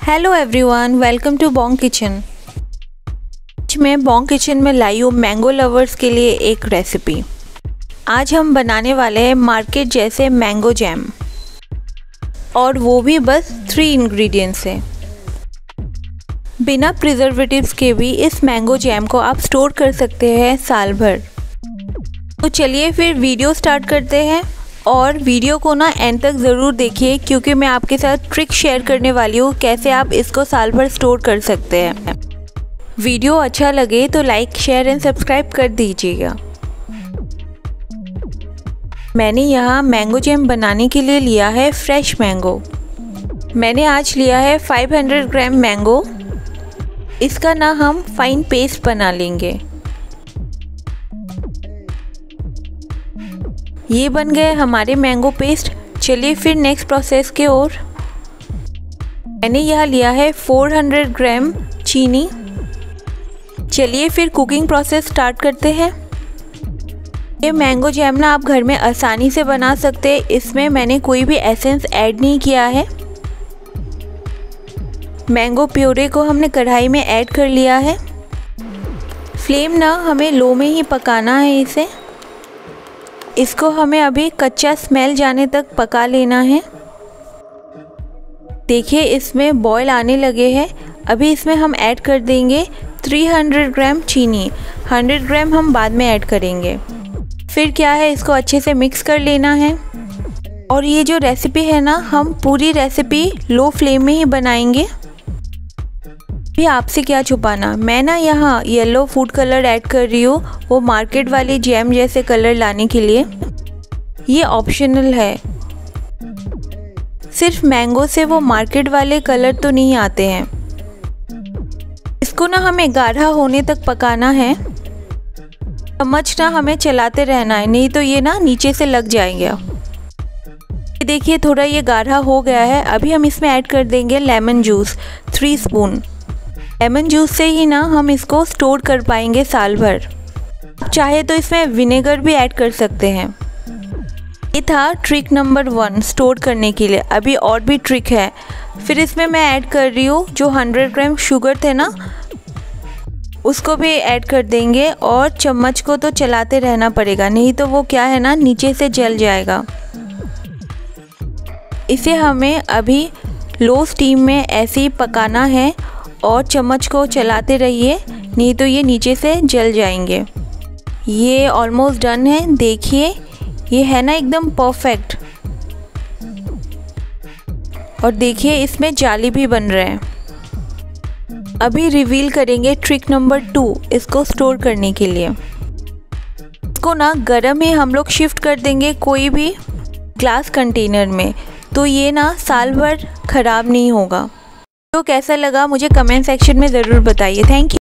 Hello everyone, welcome to Bong kitchen. आज मैं Bong kitchen में लाई हूँ मैंगो लवर्स के लिए एक रेसिपी। आज हम बनाने वाले हैं मार्केट जैसे मैंगो जैम, और वो भी बस 3 इंग्रेडिएंट्स से। बिना प्रिजर्वेटिव्स के भी इस मैंगो जैम को आप स्टोर कर सकते हैं साल भर। तो चलिए फिर वीडियो स्टार्ट करते हैं, और वीडियो को ना एंड तक ज़रूर देखिए, क्योंकि मैं आपके साथ ट्रिक शेयर करने वाली हूँ कैसे आप इसको साल भर स्टोर कर सकते हैं। वीडियो अच्छा लगे तो लाइक, शेयर एंड सब्सक्राइब कर दीजिएगा। मैंने यहाँ मैंगो जैम बनाने के लिए लिया है फ्रेश मैंगो। मैंने आज लिया है 500 ग्राम मैंगो। इसका ना हम फाइन पेस्ट बना लेंगे। ये बन गए हमारे मैंगो पेस्ट। चलिए फिर नेक्स्ट प्रोसेस के ओर। मैंने यहाँ लिया है 400 ग्राम चीनी। चलिए फिर कुकिंग प्रोसेस स्टार्ट करते हैं। ये मैंगो जैम ना आप घर में आसानी से बना सकते हैं। इसमें मैंने कोई भी एसेंस ऐड नहीं किया है। मैंगो प्योरे को हमने कढ़ाई में ऐड कर लिया है। फ्लेम ना हमें लो में ही पकाना है इसे। इसको हमें अभी कच्चा स्मेल जाने तक पका लेना है। देखिए इसमें बॉयल आने लगे हैं। अभी इसमें हम ऐड कर देंगे 300 ग्राम चीनी। 100 ग्राम हम बाद में ऐड करेंगे। फिर क्या है, इसको अच्छे से मिक्स कर लेना है। और ये जो रेसिपी है ना, हम पूरी रेसिपी लो फ्लेम में ही बनाएंगे। भी आपसे क्या छुपाना, मैं ना यहाँ येलो फूड कलर ऐड कर रही हूँ, वो मार्केट वाली जैम जैसे कलर लाने के लिए। ये ऑप्शनल है। सिर्फ मैंगो से वो मार्केट वाले कलर तो नहीं आते हैं। इसको ना हमें गाढ़ा होने तक पकाना है। चम्मच ना हमें चलाते रहना है, नहीं तो ये ना नीचे से लग जाएगा। देखिए थोड़ा ये गाढ़ा हो गया है। अभी हम इसमें ऐड कर देंगे lemon juice 3 spoon. Lemon juice से ही ना हम इसको स्टोर कर पाएंगे साल भर। चाहे तो इसमें विनेगर भी ऐड कर सकते हैं। ये था ट्रिक नंबर 1 स्टोर करने के लिए। अभी और भी ट्रिक है। फिर इसमें मैं ऐड कर रही हूँ जो 100 ग्राम शुगर थे ना, उसको भी ऐड कर देंगे। और चम्मच को तो चलाते रहना पड़ेगा, नहीं तो वो क्या है ना, नीचे से जल जाएगा। इसे हमें अभी लो स्टीम में ऐसे ही पकाना है, और चम्मच को चलाते रहिए, नहीं तो ये नीचे से जल जाएंगे। ये ऑलमोस्ट डन है। देखिए ये है ना एकदम परफेक्ट। और देखिए इसमें जाली भी बन रहे हैं। अभी रिवील करेंगे ट्रिक नंबर 2 इसको स्टोर करने के लिए। इसको ना गर्म ही हम लोग शिफ्ट कर देंगे कोई भी ग्लास कंटेनर में, तो ये ना साल भर ख़राब नहीं होगा। तो कैसा लगा मुझे कमेंट सेक्शन में ज़रूर बताइए। Thank you.